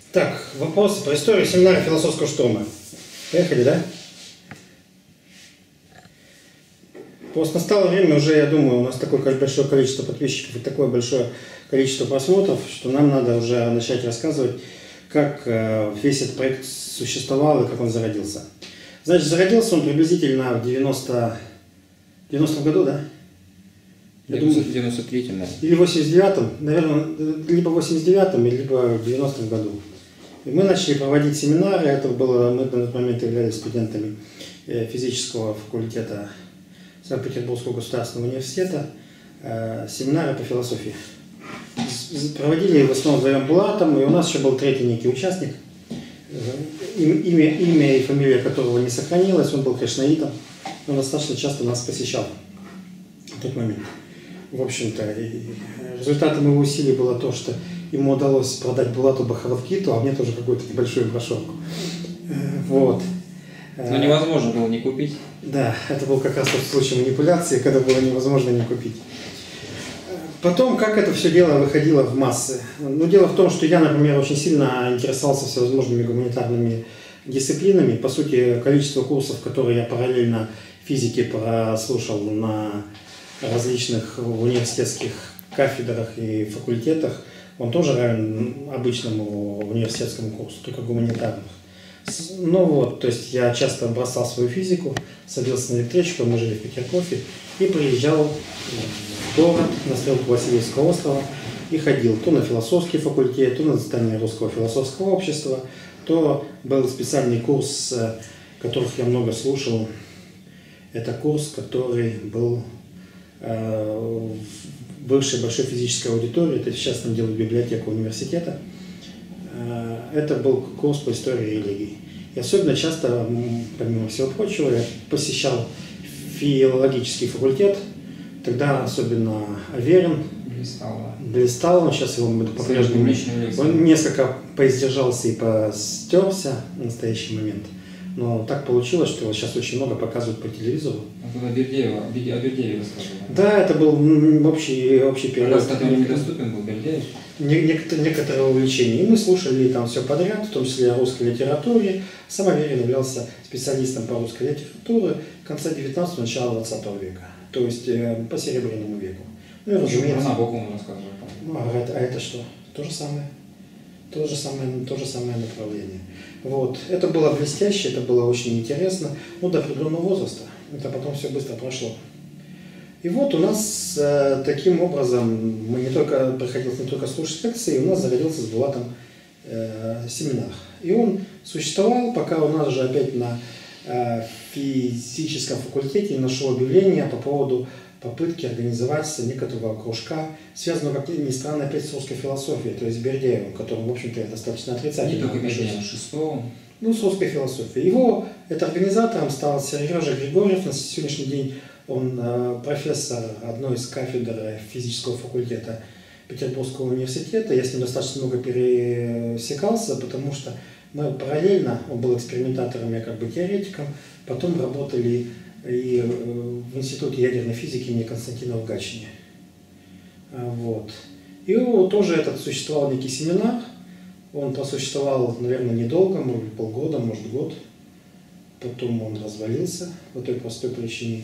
Так, вопросы по истории семинара философского шторма. Поехали, да? Просто настало время уже, я думаю, у нас такое большое количество подписчиков и такое большое количество просмотров, что нам надо уже начать рассказывать, как весь этот проект существовал и как он зародился. Значит, зародился он приблизительно в 90-м году, да? В 93-м, да. Или в 89-м, наверное, либо в 89-м, либо в 90-м году. И мы начали проводить семинары, это было, мы на тот момент являлись студентами физического факультета Санкт-Петербургского государственного университета, семинары по философии. Проводили в основном вдвоем Булатом, и у нас еще был третий некий участник, имя и фамилия которого не сохранилось, он был кришнаитом, он достаточно часто нас посещал в тот момент. В общем-то, результатом его усилий было то, что ему удалось продать Булату Бхагавад-гиту, а мне тоже какую-то небольшую брошюрку. Вот. Но невозможно было не купить. Да, это был как раз тот случай манипуляции, когда было невозможно не купить. Потом, как это все дело выходило в массы? Ну, дело в том, что я, например, очень сильно интересовался всевозможными гуманитарными дисциплинами. По сути, количество курсов, которые я параллельно физике прослушал на различных университетских кафедрах и факультетах, он тоже равен обычному университетскому курсу, только гуманитарных. Ну вот, то есть я часто бросал свою физику, садился на электричку, мы жили в Петергофе, и приезжал в город на стрелку Васильевского острова и ходил то на философский факультет, то на заседание Русского философского общества, то был специальный курс, которых я много слушал. Это курс, который был в бывшей большой физической аудитории, это сейчас там делают библиотеку университета. Это был курс по истории религии. И особенно часто, помимо всего прочего, я посещал филологический факультет. Тогда особенно Аверин блистал, но сейчас его по-прежнему он несколько поиздержался и постерся в настоящий момент. Но так получилось, что его сейчас очень много показывают по телевизору. О Бердяеве рассказывали. Да, это был общий период. Раз который недоступен был Бердяев. Некоторое увлечение. И мы слушали там все подряд, в том числе о русской литературе. Сам Аверин являлся специалистом по русской литературе конца 19-го, начала 20 века. То есть по Серебряному веку. Ну и разумеется. Про Набокова он рассказывал. Ну, а это что? То же самое направление. Вот. Это было блестяще, это было очень интересно. Ну, до определенного возраста. Это потом все быстро прошло. И вот у нас таким образом приходилось не только слушать лекции, у нас зародился с Булатом семинар. И он существовал, пока у нас же опять на физическом факультете не нашло объявление по поводу попытки организовать некоторого кружка, связанного, как ни странно, опять с русской философией, то есть Бердяевым, которому, в общем-то, я достаточно отрицательно Не только отношусь. Бердяев, Шестого. Ну, с русской философией. Организатором стал Сережа Григорьев. На сегодняшний день он профессор одной из кафедр физического факультета Петербургского университета. Я с ним достаточно много пересекался, потому что мы параллельно, он был экспериментатором, я как бы теоретиком, потом работали и в Институте ядерной физики имени Константина в Гатчине. Вот. И тоже этот существовал некий семинар. Он просуществовал, наверное, недолго, может быть, полгода, может, год. Потом он развалился по той простой причине.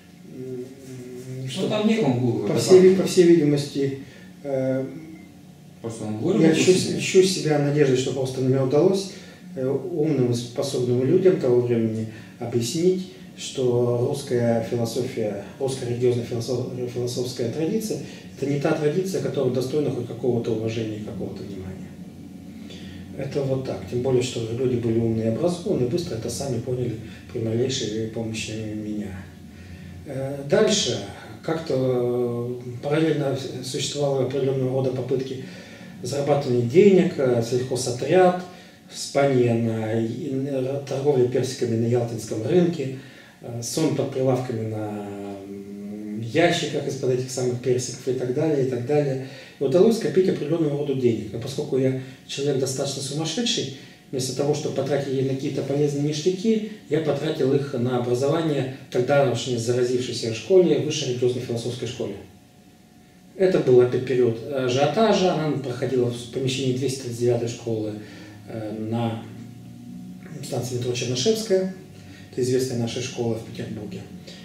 Что там некому было. По всей видимости, просто он я ищу себя надеждой, что просто мне удалось умным и способным людям того времени объяснить, что русская философия, русская религиозно-философская традиция – это не та традиция, которая достойна хоть какого-то уважения и какого-то внимания. Это вот так. Тем более, что люди были умные и образованные, быстро это сами поняли при малейшей помощи меня. Дальше как-то параллельно существовало определенного рода попытки зарабатывания денег, сельхозотряд, спание на торговле персиками на Ялтинском рынке, сон под прилавками на ящиках из-под этих самых персиков и так далее, и так далее. И удалось скопить определенного рода денег. Но поскольку я человек достаточно сумасшедший, вместо того, чтобы потратить на какие-то полезные ништяки, я потратил их на образование тогда уж не заразившейся школе, высшей религиозно-философской школе. Это был опять период ажиотажа, она проходила в помещении 239 школы на станции метро Чернышевская, это известная наша школа в Петербурге.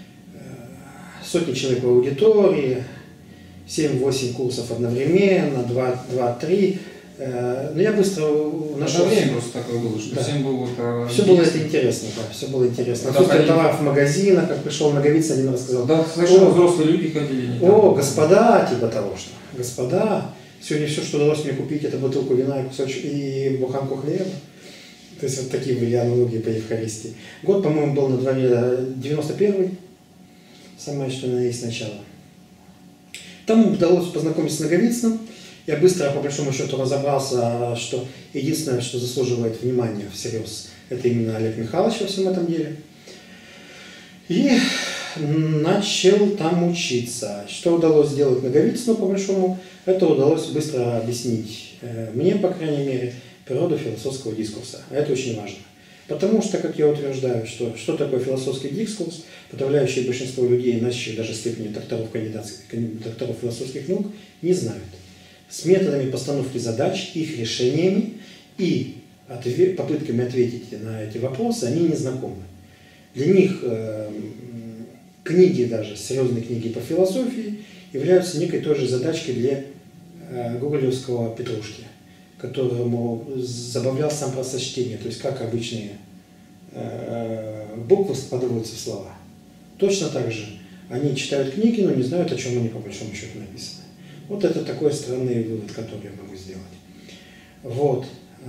Сотни человек в аудитории, 7-8 курсов одновременно, 2-3. Но я быстро нашел... Это время просто такое было, что всем было это все было это интересно, да, все было интересно. Отсутствие товаров в магазинах, как пришел Наговицын, один рассказал. Да, совершенно взрослые люди ходили. Господа, типа того, что. Господа, сегодня все, что удалось мне купить, это бутылку вина и кусочек, и буханку хлеба. То есть вот такие были аналогии по Евхаристии. Год, по-моему, был на дворе 91-й, самое что на есть начало. Там удалось познакомиться с Наговицыным. Я быстро, по большому счету, разобрался, что единственное, что заслуживает внимания всерьез, это именно Олег Михайлович во всем этом деле. И начал там учиться. Что удалось сделать Наговицыну, по большому, это удалось быстро объяснить мне, по крайней мере, природу философского дискурса. А это очень важно. Потому что, как я утверждаю, что такое философский дискурс, подавляющее большинство людей, носящих даже степени докторов философских наук, не знают. С методами постановки задач, их решениями и попытками ответить на эти вопросы они не знакомы. Для них книги, даже серьезные книги по философии, являются некой той же задачкой для гоголевского Петрушки, которому забавлял сам процесс чтения, то есть как обычные буквы складываются в слова. Точно так же они читают книги, но не знают, о чем они по большому счету написаны. Вот это такой странный вывод, который я могу сделать. Вот.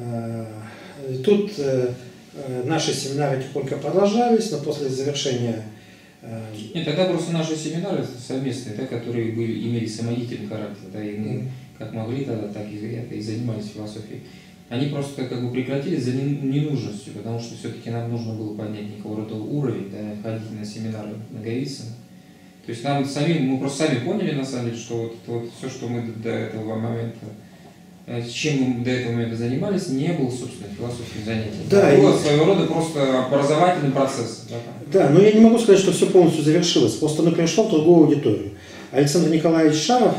Тут наши семинары тихонько продолжались, но после завершения... Нет, тогда просто наши семинары совместные, да, которые имели самодеятельный характер, да, и мы как могли тогда, так и занимались философией. Они просто как бы прекратились за ненужностью, потому что все-таки нам нужно было поднять некого рода уровень, да, ходить на семинары Наговицына. То есть мы просто сами поняли, на самом деле, что вот все, что мы до этого момента, чем мы до этого момента занимались, не было, собственно, философским занятием. Да, было своего рода просто образовательный процесс. Да, но я не могу сказать, что все полностью завершилось. Просто он перешел в другую аудиторию. Александр Николаевич Шаров,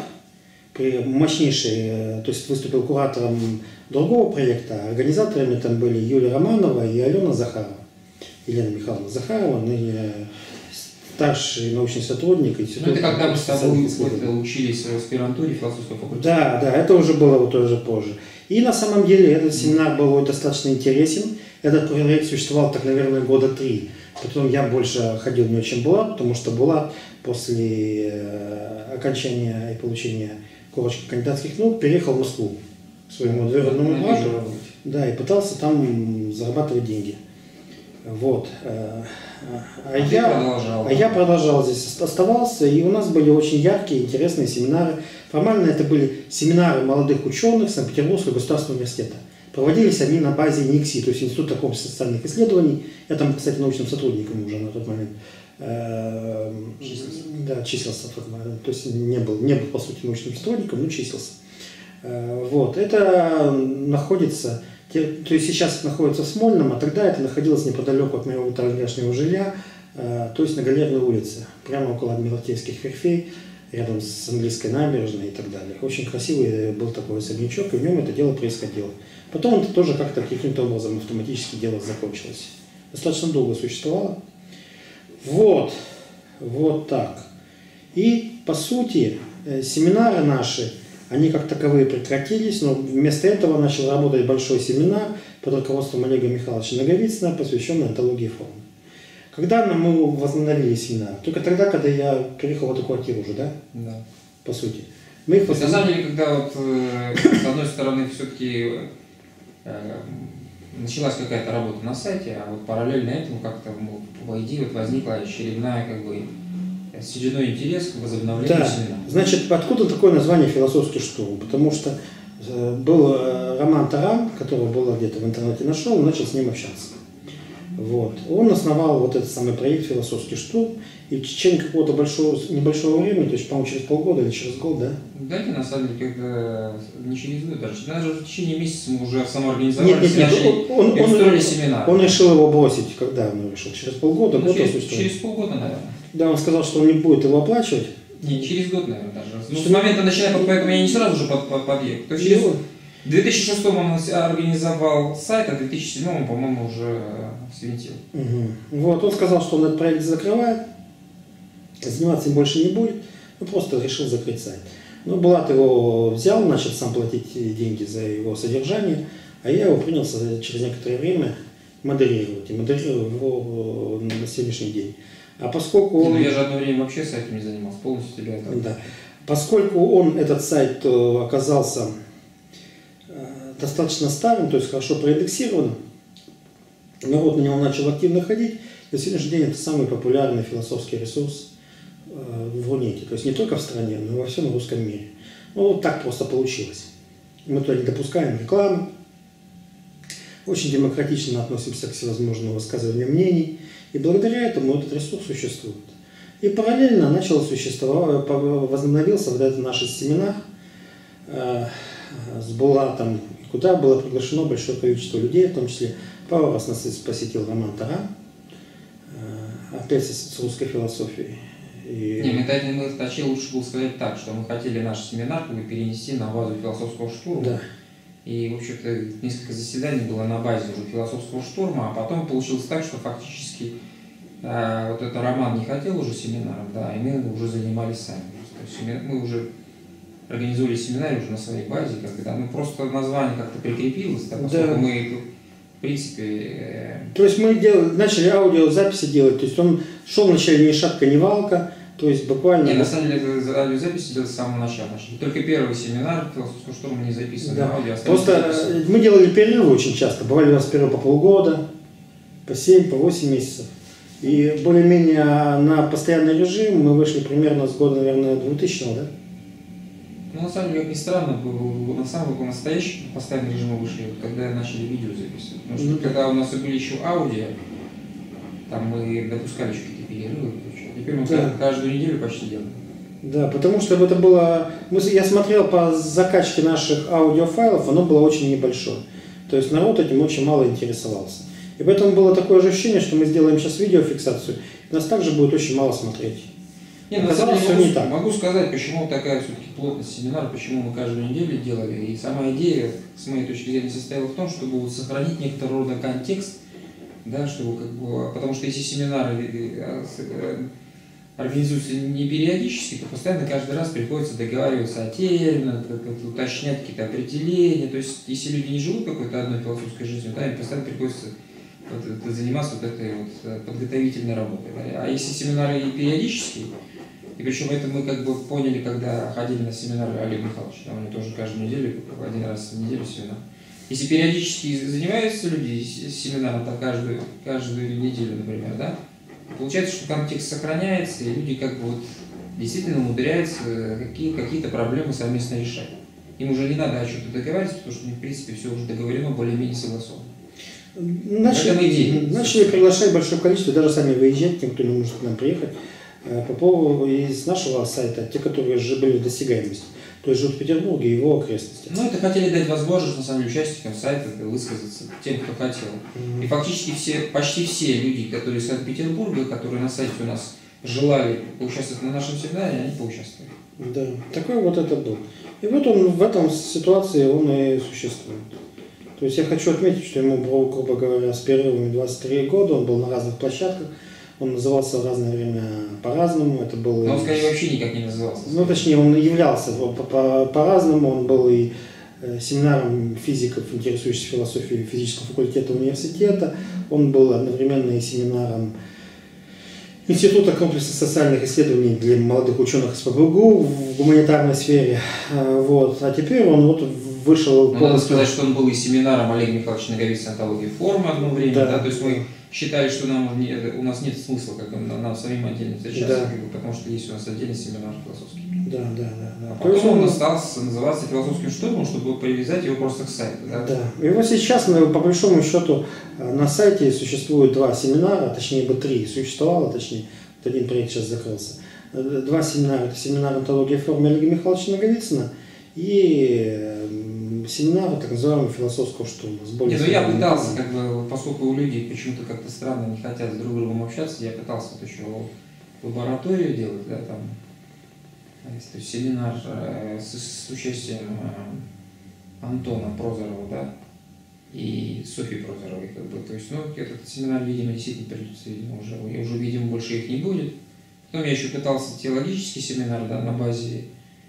мощнейший, то есть выступил куратором другого проекта. Организаторами там были Юлия Романова и Алена Захарова. Елена Михайловна Захарова, ныне старший научный сотрудник института. Ну, это когда мы с тобой учились в аспирантуре философского факультета. Да, это уже было вот уже позже. И на самом деле этот семинар был достаточно интересен. Этот проект существовал так, наверное, года 3. Потом я больше ходил в него, чем Булат, потому что Булат после окончания и получения корочки кандидатских наук переехал в Москву к своему двоюродному брату. Да, и пытался там зарабатывать деньги. Вот. Я продолжал здесь оставался, и у нас были очень яркие, интересные семинары. Формально это были семинары молодых ученых Санкт-Петербургского государственного университета. Проводились они на базе НИКСИ, то есть Института комплекса социальных исследований. Я там, кстати, научным сотрудником уже на тот момент числился в тот момент. То есть не был по сути научным сотрудником, но числился. Вот. Это находится... То есть сейчас это находится в Смольном, а тогда это находилось неподалеку от моего тогдашнего жилья, то есть на Галерной улице, прямо около Адмиралтейских верфей, рядом с английской набережной и так далее. Очень красивый был такой особнячок, и в нем это дело происходило. Потом это тоже как-то каким-то образом автоматически дело закончилось. Достаточно долго существовало. Вот так. И по сути семинары наши, они как таковые прекратились, но вместо этого начал работать большой семинар под руководством Олега Михайловича Наговицына, посвященный онтологии формы. Когда мы возобновили семинар? Только тогда, когда я переехал в эту квартиру уже, да? Да. По сути. На самом деле, когда вот, с одной стороны, все-таки началась какая-то работа на сайте, а вот параллельно этому как-то в ID вот возникла очередной интерес к возобновлению семинара. Значит, откуда такое название «Философский штурм»? Потому что был Роман Таран, которого было где-то в интернете нашел, и начал с ним общаться. Вот. Он основал вот этот самый проект «Философский штурм», и в течение какого-то небольшого времени, то есть, по-моему, через полгода или через год, да? Да, на самом деле, когда не через год, даже в течение месяца мы уже самоорганизовались и устроили семинар. Он решил его бросить, когда он решил? Через полгода? Через полгода, наверное. Да, он сказал, что он не будет его оплачивать. Не, через год, наверное, даже. Ну, с момента начиная, поэтому я не сразу же подъехал. В 2006 он организовал сайт, а в 2007 он, по-моему, уже свинтил. Вот, он сказал, что он этот проект закрывает, заниматься им больше не будет, ну просто решил закрыть сайт. Ну, Булат его взял, начал сам платить деньги за его содержание, а я его принялся через некоторое время модерировать. И модерирую его на сегодняшний день. А поскольку он... Ну, я же одно время вообще сайтом не занимался, полностью тебя это... Да. Поскольку он, этот сайт, оказался достаточно старым, то есть хорошо проиндексированным, народ на него начал активно ходить, на сегодняшний день это самый популярный философский ресурс в Рунете. То есть не только в стране, но и во всем русском мире. Ну, вот так просто получилось. Мы туда не допускаем рекламы, очень демократично относимся к всевозможным высказываниям мнений, и благодаря этому этот ресурс существует. И параллельно начал существовать, возобновился вот этот наш семинар с Булатом, куда было приглашено большое количество людей, в том числе пару раз нас посетил Роман Таран, опять с русской философией. И... Не, мы вообще лучше было сказать так, что мы хотели наш семинар перенести на базу философского штурма. Да. И, в общем-то, несколько заседаний было на базе уже философского штурма, а потом получилось так, что фактически вот это Роман не хотел уже семинаром, да, и мы уже занимались сами. То есть мы уже организовали семинар уже на своей базе, когда ну, просто название как-то прикрепилось, так, поскольку мы, в принципе... То есть мы начали аудиозаписи делать, то есть он шел вначале ни шатка, ни валка, то есть буквально... Не, на самом деле, аудиозаписи делать с самого начала. Только первый семинар философского штурма не записан на аудио. Просто мы делали перерывы очень часто, бывали у нас перерывы по полгода, по 7, по 8 месяцев. И более-менее на постоянный режим мы вышли примерно с года, наверное, 2000-го, да? Ну, на самом деле, как ни странно, на самом настоящий постоянный режим мы вышли, когда начали видео записывать. Потому что когда у нас были еще аудио, там мы допускали еще какие-то перерывы. Теперь мы каждую неделю почти делаем. Да, потому что это было... Я смотрел по закачке наших аудиофайлов, оно было очень небольшое. То есть народ этим очень мало интересовался. И поэтому было такое же ощущение, что мы сделаем сейчас видеофиксацию, и нас также будет очень мало смотреть. Не, на самом деле могу сказать, почему такая все-таки плотность семинара, почему мы каждую неделю делали. И сама идея, с моей точки зрения, состояла в том, чтобы вот сохранить некоторого рода контекст, да, чтобы как бы, потому что если семинары организуются не периодически, то постоянно каждый раз приходится договариваться отдельно, уточнять какие-то определения. То есть, если люди не живут какой-то одной философской жизнью, да, им постоянно приходится заниматься вот этой вот подготовительной работой. Да. А если семинары периодические, и причем это мы как бы поняли, когда ходили на семинары Олега Михайловича, там они тоже каждую неделю, один раз в неделю семинар. Если периодически занимаются люди семинаром, то каждую неделю, например, да, получается, что контекст сохраняется, и люди как бы вот действительно умудряются какие-то проблемы совместно решать. Им уже не надо о чем-то договариваться, потому что, в принципе, все уже договорено, более-менее согласовано. Начали приглашать большое количество, даже сами выезжать, тем, кто не может к нам приехать, по поводу из нашего сайта, те, которые же были в досягаемости. То есть живут в Петербурге и его окрестностях. Ну, это хотели дать возможность, на самом деле, участникам сайта высказаться, тем, кто хотел. И фактически почти все люди, которые из Санкт-Петербурга, которые на сайте у нас желали поучаствовать на нашем семинаре, они поучаствовали. Да, такой вот это был. И вот он в этом ситуации он и существует. То есть я хочу отметить, что ему, грубо говоря, с перерывами 23 года, он был на разных площадках, он назывался в разное время по-разному. Это был... Но он, скорее, вообще никак не назывался. Ну, точнее, он являлся по-разному, он был и семинаром физиков, интересующихся философией физического факультета университета, он был одновременно и семинаром Института комплексных социальных исследований для молодых ученых из ПБГУ в гуманитарной сфере. Вот. А теперь он вот вышел... Надо сказать, что он был и семинаром Олега Михайловича Наговицына «Антология формы» одно время, да. То есть мы считали, что у нас нет смысла как бы, нам самим отдельно встречаться, как бы, потому что есть у нас отдельный семинар философский. Да. А потом он остался называться философским штурмом, чтобы привязать его просто к сайту. Да. И вот сейчас, по большому счету, на сайте существует два семинара, точнее бы три существовало, точнее, вот один проект сейчас закрылся. Два семинара. Это семинар «Антология формы» Олега Михайловича Наговицына и семинар так называемого философского штурма. Я пытался, как бы, поскольку у людей почему-то как-то странно не хотят друг с другом общаться, я пытался вот еще лабораторию делать, да, там, то есть семинар с участием Антона Прозорова, да, и Софьи Прозоровой, как бы. То есть, ну, этот семинар, видимо, действительно придется, видимо, уже, видимо, больше их не будет. Потом я еще пытался теологический семинар, да, на базе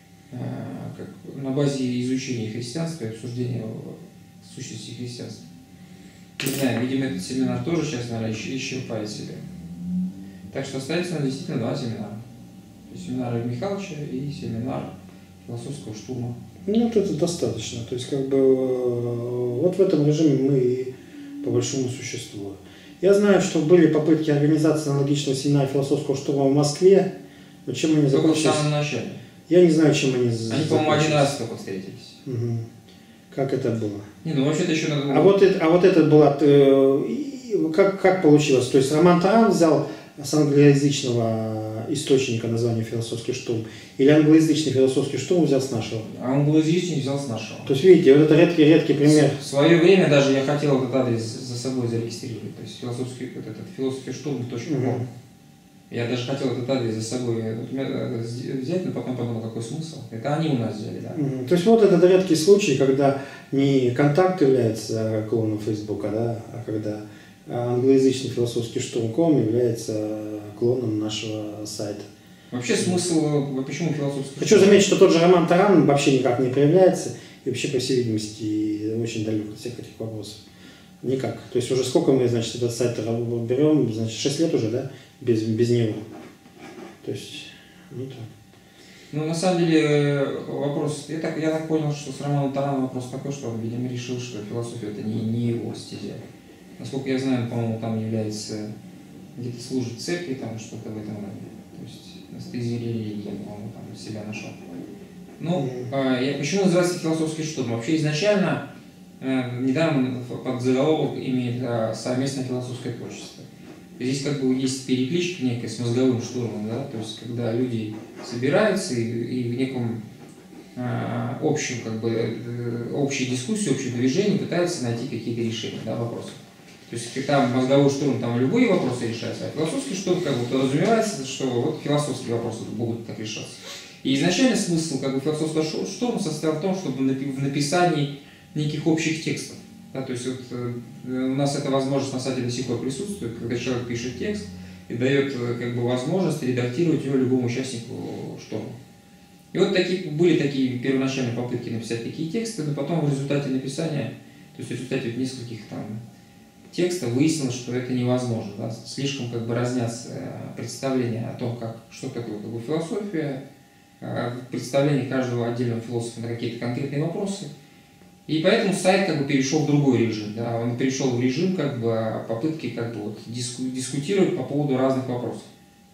изучения христианства и обсуждения сущности христианства. Не знаю, видимо, этот семинар тоже сейчас, наверное, исчерпает себя. Так что остается действительно 2 семинара. Семинар Олега Михайловича и семинар философского штурма. Ну, вот это достаточно. То есть, как бы, вот в этом режиме мы и по большому существуем. Я знаю, что были попытки организации аналогичного семинара философского штурма в Москве, но чем они закончились? Только в самом начале. Я не знаю, чем они закончились. Они, по-моему, один раз только встретились. Угу. Как это было? Не, ну вообще-то еще надо было... А вот это было... Как получилось? То есть Роман Таран взял с англоязычного источника названия «Философский штурм», или англоязычный философский штурм взял с нашего? А англоязычный взял с нашего. То есть, видите, вот это редкий пример. В свое время даже я хотел этот адрес за собой зарегистрировать. То есть философский штурм.com. Угу. Я даже хотел этот адрес за собой взять, но потом подумал, какой смысл. Это они у нас взяли, да. Угу. То есть вот это редкий случай, когда не контакт является клоном Фейсбука, да, а когда англоязычный философский штурм.com является клоном нашего сайта. Вообще смысл, почему философский? Хочу заметить, что тот же Роман Таран вообще никак не проявляется и вообще, по всей видимости, очень далек от всех этих вопросов. Никак. То есть уже сколько мы, значит, этот сайт берем, значит, 6 лет уже, да, без него. То есть, ну так. Ну, на самом деле, вопрос, я так понял, что с Романом Тараном вопрос такой, что он, видимо, решил, что философия это не его стезя. Насколько я знаю, по-моему, там является, где-то служит церкви, там что-то в этом роде. То есть на стезе религии, по-моему, там себя нашел. Ну, почему называется философский штурм? Вообще изначально, недаром под заголовок имеет совместное философское творчество. Здесь как бы есть перекличка некая с мозговым штурмом, да, то есть когда люди собираются и в неком общем, как бы, общей дискуссии, общем движении пытаются найти какие-то решения, да, вопросов. То есть там мозговой штурм, там любые вопросы решаются, а философский штурм как бы подразумевается, что вот философские вопросы будут так решаться. И изначально смысл как бы философского штурма состоял в том, чтобы в написании неких общих текстов. Да, то есть вот, у нас эта возможность на сайте до сих пор присутствует, когда человек пишет текст и дает как бы возможность редактировать его любому участнику шторма. И вот были такие первоначальные попытки написать такие тексты, но потом в результате написания, то есть в результате нескольких там текстов выяснилось, что это невозможно. Да? Слишком как бы разнятся представления о том, что такое как бы философия, представление каждого отдельного философа на какие-то конкретные вопросы. И поэтому сайт как бы перешел в другой режим. Да? Он перешел в режим как бы попытки как бы, вот, дискутировать по поводу разных вопросов.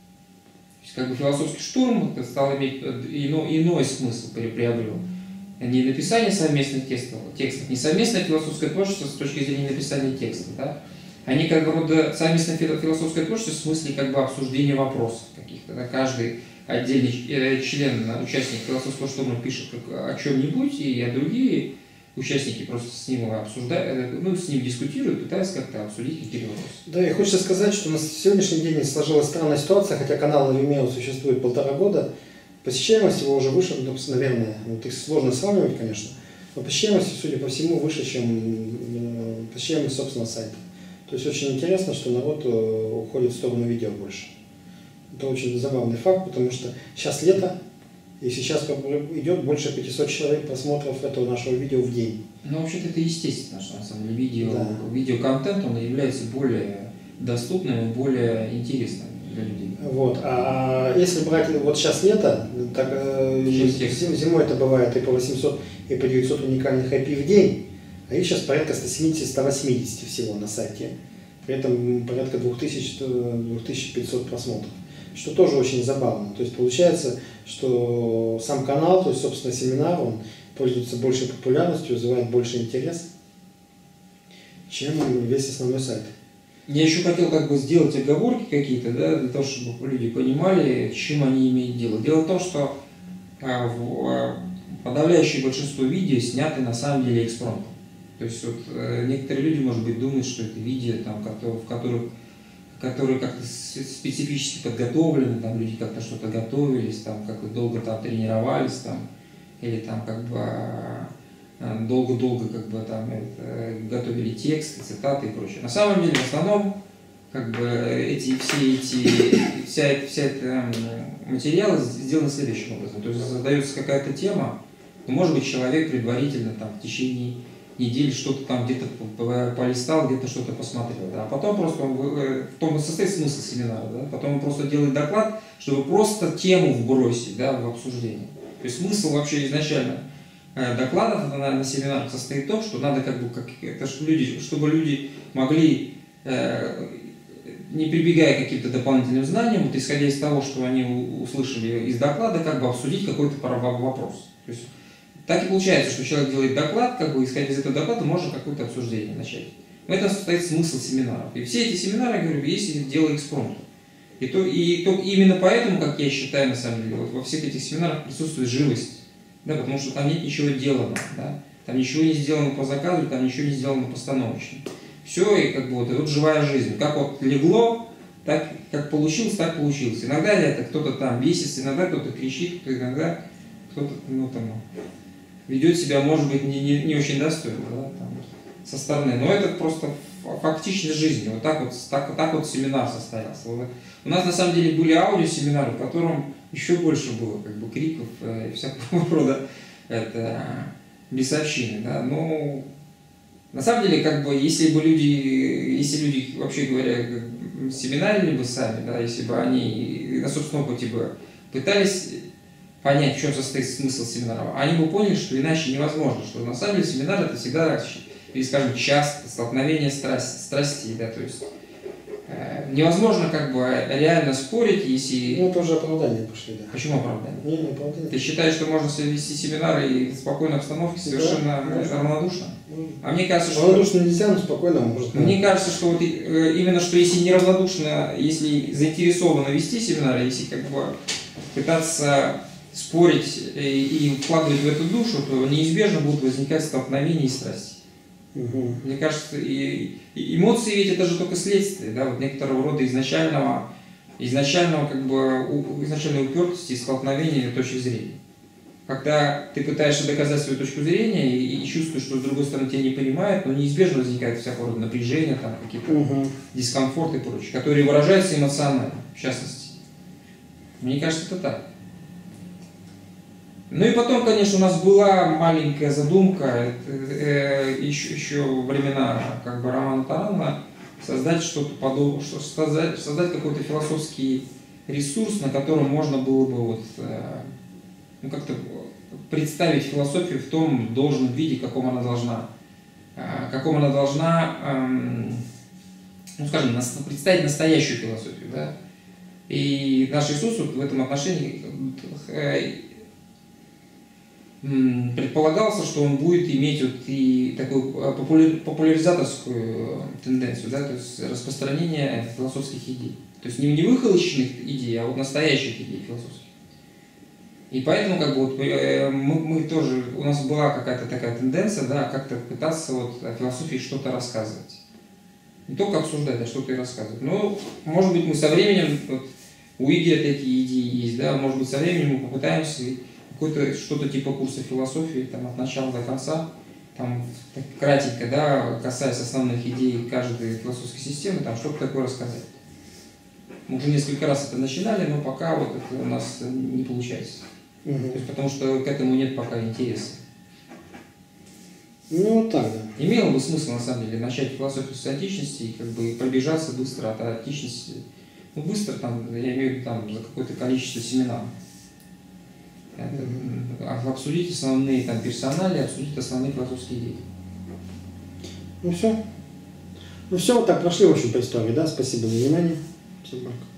То есть как бы философский штурм стал иметь иной смысл, приобрел. Не написание совместных текстов, не совместное философское творчество с точки зрения написания текста, да? А некого рода совместное философское творчество в смысле как бы обсуждения вопросов каких-то. Да? Каждый отдельный член, участник философского штурма пишет о чем-нибудь, и другие участники просто с ним обсуждают, ну, с ним дискутируют, пытаются как-то обсудить какие-то вопросы. Да, и хочется сказать, что на сегодняшний день сложилась странная ситуация, хотя канал на Vimeo существует 1,5 года, посещаемость его уже выше, наверное, вот их сложно сравнивать, конечно, но посещаемость, судя по всему, выше, чем посещаемость собственного сайта. То есть очень интересно, что народ уходит в сторону видео больше. Это очень забавный факт, потому что сейчас лето, и сейчас идет больше 500 человек просмотров этого нашего видео в день. Ну, вообще-то это естественно, что на самом деле видеоконтент, он является более доступным и более интересным для людей. Вот. А если брать вот сейчас лето, так, зимой это бывает и по 800, и по 900 уникальных IP в день, а их сейчас порядка 170-180 всего на сайте. При этом порядка 2000-2500 просмотров. Что тоже очень забавно. То есть получается, что сам канал, то есть собственно семинар, он пользуется большей популярностью, вызывает больше интерес, чем весь основной сайт. Я еще хотел как бы сделать оговорки какие-то, да, для того, чтобы люди понимали, с чем они имеют дело. Дело в том, что подавляющее большинство видео сняты на самом деле экспромтом. То есть вот, некоторые люди, может быть, думают, что это видео, там, которые как-то специфически подготовлены, там люди как-то что-то готовились, там как-то долго там тренировались, там, или там как бы долго-долго как бы там готовили тексты, цитаты и прочее. На самом деле, в основном, как бы вся эта материалы сделаны следующим образом. То есть задается какая-то тема, но, может быть, человек предварительно там в течение недели что-то там где-то полистал, где-то что-то посмотрел. Да? А потом просто в том и состоит смысл семинара. Да? Потом он просто делает доклад, чтобы просто тему вбросить, да, в обсуждение. То есть смысл вообще изначально докладов на семинарах состоит в том, что надо чтобы люди могли, не прибегая к каким-то дополнительным знаниям, вот, исходя из того, что они услышали из доклада, как бы обсудить какой-то вопрос. То есть, так и получается, что человек делает доклад, как бы исходя из этого доклада, можно какое-то обсуждение начать. В этом состоит смысл семинаров. И все эти семинары, я говорю, есть дело экспромта. И именно поэтому, как я считаю, на самом деле, вот во всех этих семинарах присутствует живость. Да, потому что там нет ничего деланного. Да? Там ничего не сделано по заказу, там ничего не сделано постановочно. Все, и как бы вот живая жизнь. Как вот легло, так как получилось, так получилось. Иногда это кто-то там бесится, иногда кто-то кричит, иногда кто-то ведет себя, может быть, не очень достойно, да, там, со стороны. Но это просто фактичность жизни. Вот так вот семинар состоялся. У нас на самом деле были аудиосеминары, в котором еще больше было как бы криков и всякого рода бесовщины. Да? Но на самом деле, как бы, если люди, вообще говоря, семинарили бы сами, да, если бы они на собственном опыте бы пытались понять, в чем состоит смысл семинара, они бы поняли, что иначе невозможно, что на самом деле семинар это всегда, или, скажем, часто столкновение страстей, да, то есть невозможно как бы реально спорить, если... Ну, это уже оправдание пошли, да. Почему оправдание? Не оправдание. Ты считаешь, что можно вести семинары и в спокойной обстановке совершенно равнодушно? А мне кажется, что... Равнодушно нельзя, но спокойно может. Мне кажется, что вот именно что если не равнодушно, если заинтересовано вести семинары, если как бы пытаться спорить и вкладывать в эту душу, то неизбежно будут возникать столкновения и страсти. Угу. Мне кажется, и эмоции ведь это же только следствие, да, вот некоторого рода изначальной упертости и столкновения точек зрения. Когда ты пытаешься доказать свою точку зрения и чувствуешь, что с другой стороны тебя не понимает, но неизбежно возникает всякого рода напряжение, там какие-то дискомфорты и прочее, которые выражаются эмоционально, в частности. Мне кажется, это так. Ну и потом, конечно, у нас была маленькая задумка, еще во времена как бы Романа Тарана, создать что-то подобное, создать какой-то философский ресурс, на котором можно было бы вот, как-то представить философию в том должном виде, каком она должна, ну скажем, представить настоящую философию, да. И наш Иисус вот в этом отношении предполагался, что он будет иметь вот и такую популяризаторскую тенденцию, да, то есть распространение философских идей. То есть не выхолощенных идей, а вот настоящих идей философских. И поэтому как бы вот, мы тоже, у нас была какая-то такая тенденция, да, как-то пытаться вот о философии что-то рассказывать. Не только обсуждать, а что-то и рассказывать. Но, может быть, мы со временем, вот, у Игоря такие идеи есть, да, может быть, со временем мы попытаемся какое-то что-то типа курса философии, там, от начала до конца, там, кратенько, да, касаясь основных идей каждой философской системы, там, что-то такое рассказать. Мы уже несколько раз это начинали, но пока вот это у нас не получается. То есть, потому что к этому нет пока интереса. Ну, вот так, да. Имело бы смысл, на самом деле, начать философию с античности и как бы пробежаться быстро от античности. Ну, быстро, там, я имею в виду, там, за какое-то количество семинаров. Обсудить основные там персонали, обсудить основные философские идеи. Ну все. Ну все, вот так прошли, в общем, по истории, да? Спасибо за внимание. Всем пока.